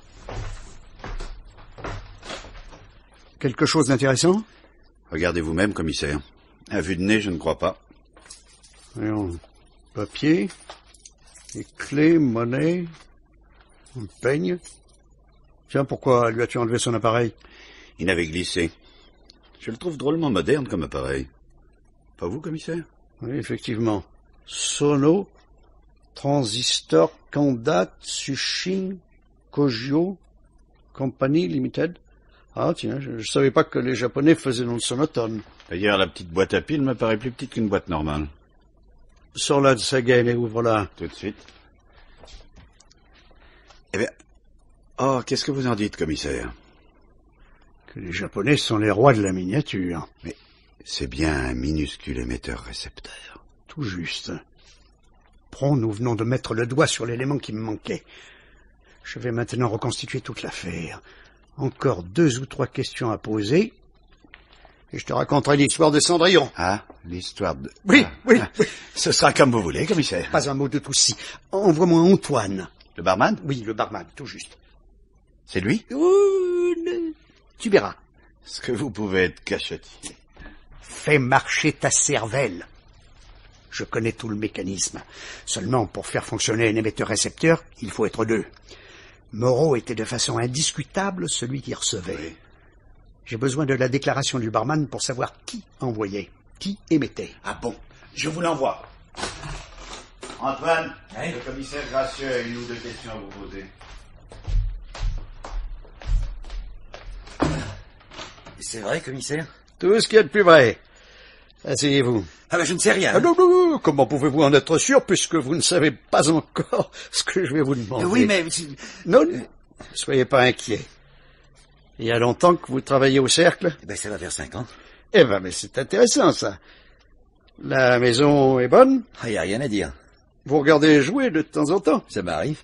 Quelque chose d'intéressant? Regardez vous-même, commissaire. À vue de nez, je ne crois pas. Voyons. Papier, des clés, monnaie, un peigne. Tiens, pourquoi lui as-tu enlevé son appareil? Il avait glissé. Je le trouve drôlement moderne comme appareil. Pas vous, commissaire? Oui, effectivement. Sono, Transistor, Kandat, Sushin, Kogyo, Company Limited. Ah tiens, je savais pas que les Japonais faisaient dans le sonotone. D'ailleurs, la petite boîte à piles me paraît plus petite qu'une boîte normale. Sors-la de sa gaine et ouvre-la. Tout de suite. Eh bien... Oh, qu'est-ce que vous en dites, commissaire? Que les Japonais sont les rois de la miniature. Mais c'est bien un minuscule émetteur-récepteur. Tout juste. Prompt, nous venons de mettre le doigt sur l'élément qui me manquait. Je vais maintenant reconstituer toute l'affaire. Encore 2 ou 3 questions à poser, et je te raconterai l'histoire de Cendrillon. Ah, l'histoire de... Oui. Ce sera comme vous voulez, commissaire. Pas un mot de tout ci. Envoie-moi Antoine. Le barman? Oui, le barman, tout juste. C'est lui? Tu verras. Est-ce que vous pouvez être cachotier? Fais marcher ta cervelle. Je connais tout le mécanisme. Seulement, pour faire fonctionner un émetteur-récepteur, il faut être 2. Moreau était de façon indiscutable celui qui recevait. Oui. J'ai besoin de la déclaration du barman pour savoir qui envoyait, qui émettait. Ah bon? Je vous l'envoie. Antoine, le commissaire Gracieux a 1 ou 2 questions à vous poser. C'est vrai, commissaire? Tout ce qu'il y a de plus vrai. Asseyez-vous. Ah ben, je ne sais rien. Ah non, comment pouvez-vous en être sûr puisque vous ne savez pas encore ce que je vais vous demander? Oui, mais... Non, soyez pas inquiet. Il y a longtemps que vous travaillez au Cercle? Eh ben, ça va faire 5 ans. Eh ben, mais c'est intéressant, ça. La maison est bonne? Il n'y a rien à dire. Vous regardez jouer de temps en temps? Ça m'arrive.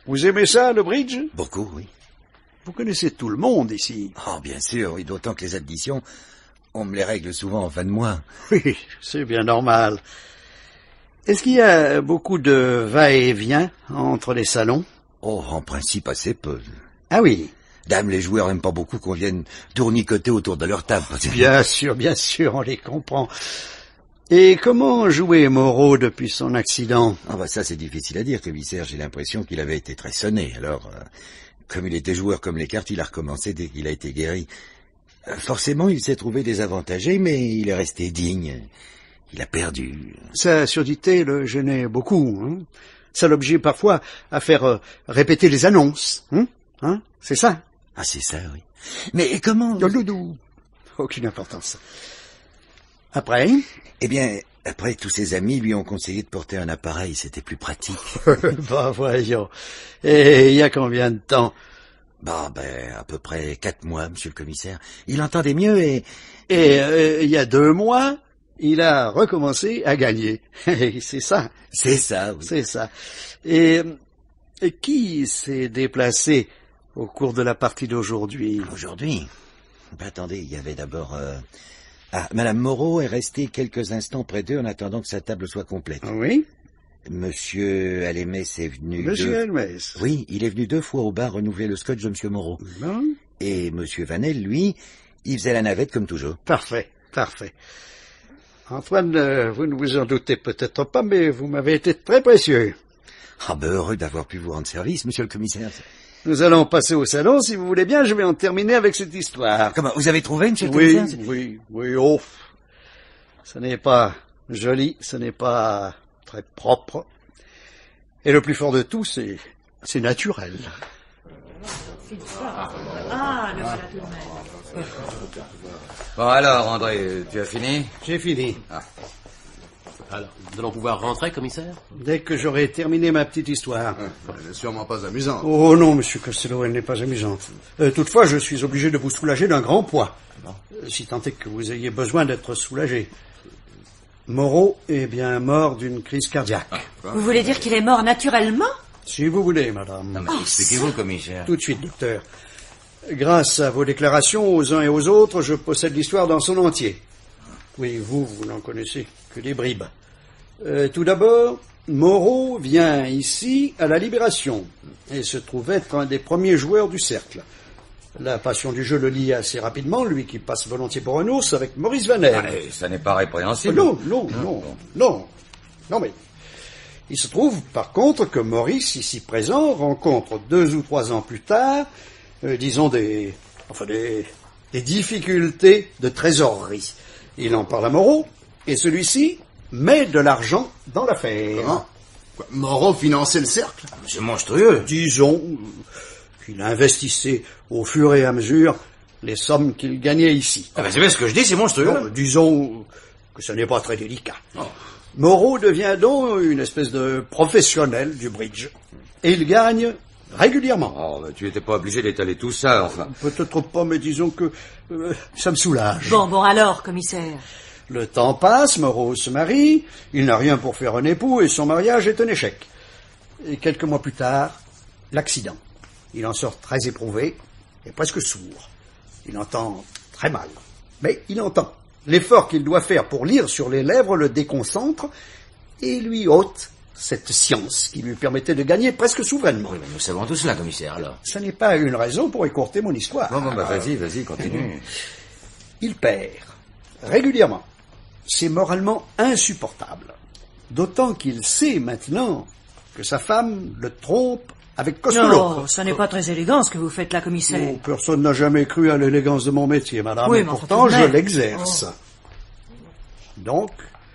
Vous aimez ça, le bridge? Beaucoup, oui. Vous connaissez tout le monde ici. Oh, bien sûr, oui, d'autant que les additions, on me les règle souvent en fin de mois. Oui, c'est bien normal. Est-ce qu'il y a beaucoup de va-et-vient entre les salons? Oh, en principe, assez peu. Ah oui. Dame, les joueurs n'aiment pas beaucoup qu'on vienne tournicoter autour de leur table. Bien sûr, on les comprend. Et comment jouait Moreau depuis son accident? Ah bah ça, c'est difficile à dire, commissaire. J'ai l'impression qu'il avait été très sonné. Alors, comme il était joueur comme les cartes, il a recommencé dès qu'il a été guéri. Forcément, il s'est trouvé désavantagé, mais il est resté digne. Il a perdu. Sa surdité le gênait beaucoup. Hein? Ça l'obligeait parfois à faire répéter les annonces. Hein? C'est ça? Ah, c'est ça, oui. Mais comment... Doudou. Aucune importance. Après? Eh bien, après, tous ses amis lui ont conseillé de porter un appareil. C'était plus pratique. Bah, voyons. Et il y a combien de temps? Bah, à peu près 4 mois, monsieur le commissaire. Il entendait mieux et il y a 2 mois, il a recommencé à gagner. C'est ça. C'est ça, oui. C'est ça. Et qui s'est déplacé au cours de la partie d'aujourd'hui? Aujourd'hui? Attendez, il y avait d'abord... Madame Moreau est restée quelques instants près d'eux en attendant que sa table soit complète. Oui. Monsieur Alémès est venu... Monsieur Alémès? Oui, il est venu 2 fois au bar renouveler le scotch de monsieur Moreau. Bon. Et monsieur Vanel, lui, il faisait la navette comme toujours. Parfait. Antoine, vous ne vous en doutez peut-être pas, mais vous m'avez été très précieux. Ah heureux d'avoir pu vous rendre service, monsieur le commissaire. Nous allons passer au salon, si vous voulez bien, je vais en terminer avec cette histoire. Comment, vous avez trouvé, monsieur le commissaire? Oui, oh. Ce n'est pas joli, ce n'est pas très propre. Et le plus fort de tout, c'est naturel. Ah, le voilà tout de même. Bon alors, André, tu as fini? J'ai fini. Alors, nous allons pouvoir rentrer, commissaire? Dès que j'aurai terminé ma petite histoire. Elle n'est sûrement pas amusante. Oh non, monsieur Costello, elle n'est pas amusante. Toutefois, je suis obligé de vous soulager d'un grand poids. Si tant est que vous ayez besoin d'être soulagé. Moreau est bien mort d'une crise cardiaque. Vous voulez dire qu'il est mort naturellement? Si vous voulez, madame. Non, mais expliquez-vous, commissaire. Tout de suite, docteur. Grâce à vos déclarations aux uns et aux autres, je possède l'histoire dans son entier. Oui, vous n'en connaissez que des bribes. Tout d'abord, Moreau vient ici à la Libération et se trouve être un des premiers joueurs du cercle. La passion du jeu le lie assez rapidement, lui qui passe volontiers pour un ours, avec Maurice Vanel. Allez, ça n'est pas répréhensible. Non, mais il se trouve par contre que Maurice, ici présent, rencontre 2 ou 3 ans plus tard, disons des difficultés de trésorerie. Il en parle à Moreau, et celui-ci met de l'argent dans l'affaire. Comment? Moreau finançait le cercle? C'est monstrueux. Disons qu'il investissait au fur et à mesure les sommes qu'il gagnait ici. Ah c'est bien ce que je dis, c'est monstrueux. Non, disons que ce n'est pas très délicat. Moreau devient donc une espèce de professionnel du bridge. Et il gagne régulièrement. Oh, tu n'étais pas obligé d'étaler tout ça, enfin. Peut-être pas, mais disons que ça me soulage. Bon alors, commissaire. Le temps passe, Moreau se marie, il n'a rien pour faire un époux et son mariage est un échec. Et quelques mois plus tard, l'accident. Il en sort très éprouvé et presque sourd. Il entend très mal, mais il entend. L'effort qu'il doit faire pour lire sur les lèvres le déconcentre et lui ôte cette science qui lui permettait de gagner presque souverainement. Oui, mais nous savons tout cela, commissaire, alors. Ce n'est pas une raison pour écourter mon histoire. Bon, vas-y, continue. Il perd régulièrement. C'est moralement insupportable. D'autant qu'il sait maintenant que sa femme le trompe avec Costello. Non, ce n'est pas très élégant ce que vous faites là, commissaire. Oh, personne n'a jamais cru à l'élégance de mon métier, madame. Oui, et mais pourtant, enfin, je l'exerce. Donc,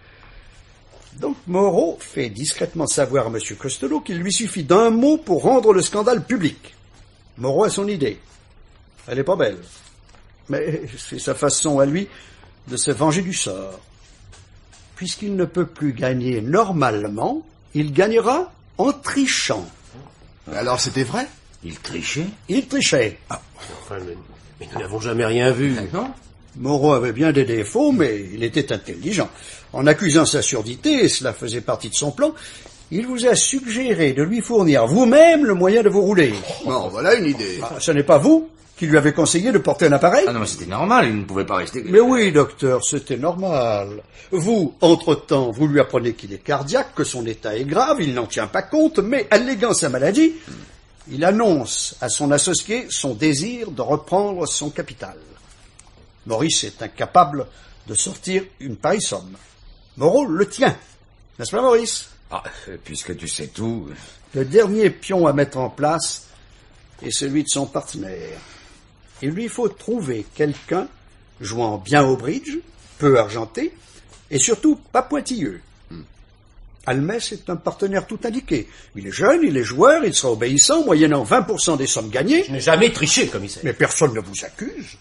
Moreau fait discrètement savoir à M. Costello qu'il lui suffit d'un mot pour rendre le scandale public. Moreau a son idée. Elle n'est pas belle. Mais c'est sa façon à lui de se venger du sort. Puisqu'il ne peut plus gagner normalement, il gagnera en trichant. Alors c'était vrai? Il trichait? Il trichait. Enfin, mais nous n'avons jamais rien vu. Non? Moreau avait bien des défauts, mais il était intelligent. En accusant sa surdité, et cela faisait partie de son plan, Il vous a suggéré de lui fournir vous-même le moyen de vous rouler. Bon, voilà une idée. Ce n'est pas vous qui lui avez conseillé de porter un appareil? Ah non, mais c'était normal, il ne pouvait pas rester... Mais oui, docteur, c'était normal. Vous, entre-temps, vous lui apprenez qu'il est cardiaque, que son état est grave, il n'en tient pas compte, mais alléguant sa maladie, il annonce à son associé son désir de reprendre son capital. Maurice est incapable de sortir une pareille somme. Moreau le tient. N'est-ce pas, Maurice? Ah, puisque tu sais tout... Le dernier pion à mettre en place est celui de son partenaire. Il lui faut trouver quelqu'un jouant bien au bridge, peu argenté, et surtout pas pointilleux. Almès est un partenaire tout indiqué. Il est jeune, il est joueur, il sera obéissant, moyennant 20% des sommes gagnées. Je n'ai jamais triché, commissaire. Mais personne ne vous accuse.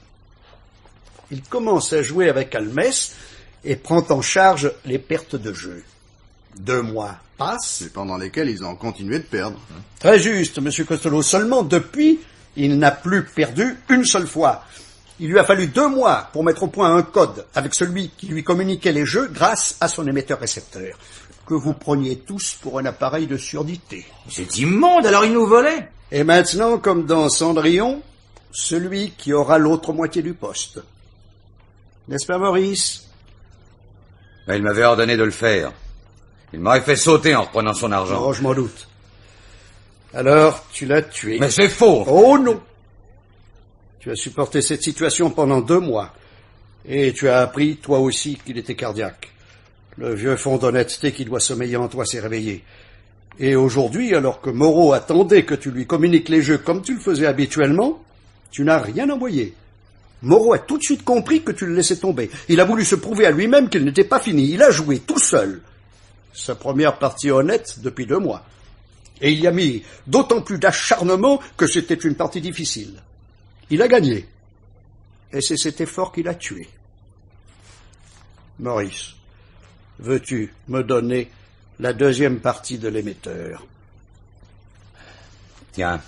Il commence à jouer avec Almès et prend en charge les pertes de jeu. 2 mois passent. Et pendant lesquels ils ont continué de perdre. Très juste, monsieur Costello. Seulement depuis, il n'a plus perdu une seule fois. Il lui a fallu 2 mois pour mettre au point un code avec celui qui lui communiquait les jeux grâce à son émetteur-récepteur. Que vous preniez tous pour un appareil de surdité. C'est immonde, alors il nous volait. Et maintenant, comme dans Cendrillon, celui qui aura l'autre moitié du poste. N'est-ce pas, Maurice? Ben, il m'avait ordonné de le faire. Il m'aurait fait sauter en reprenant son argent. Oh, je m'en doute. Alors, tu l'as tué. Mais c'est faux. Oh non. Tu as supporté cette situation pendant 2 mois. Et tu as appris, toi aussi, qu'il était cardiaque. Le vieux fond d'honnêteté qui doit sommeiller en toi s'est réveillé. Et aujourd'hui, alors que Moreau attendait que tu lui communiques les jeux comme tu le faisais habituellement, tu n'as rien envoyé. Moreau a tout de suite compris que tu le laissais tomber. Il a voulu se prouver à lui-même qu'il n'était pas fini. Il a joué tout seul sa première partie honnête depuis 2 mois. Et il y a mis d'autant plus d'acharnement que c'était une partie difficile. Il a gagné. Et c'est cet effort qui l'a tué. Maurice, veux-tu me donner la 2e partie de l'émetteur? Tiens.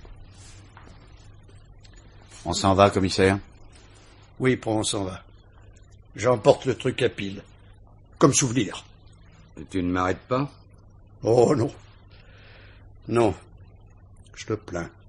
On s'en va, commissaire? Oui, on s'en va. J'emporte le truc à pile. Comme souvenir. Et tu ne m'arrêtes pas? Oh non. Non. Je te plains.